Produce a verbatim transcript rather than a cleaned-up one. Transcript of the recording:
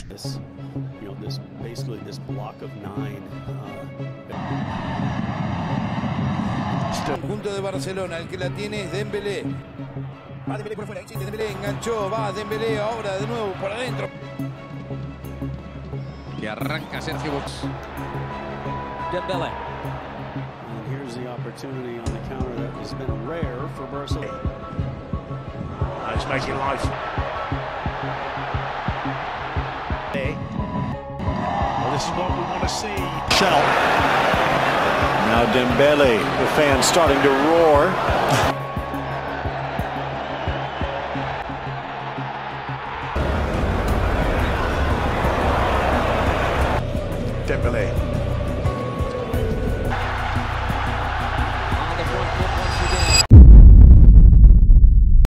This, you know, this basically this block of nine. Uh, Conjunto de Barcelona, el que la tiene es Dembele. Va Dembele por fuera, existe Dembele, enganchó, va Dembele ahora de nuevo por adentro. Y arranca Sergio Box. Dembele. And here's the opportunity on the counter that has been rare for Barcelona. Uh, he's making life. Well, this is what we want to see. Shell. Now Dembele, the fans starting to roar. Dembele.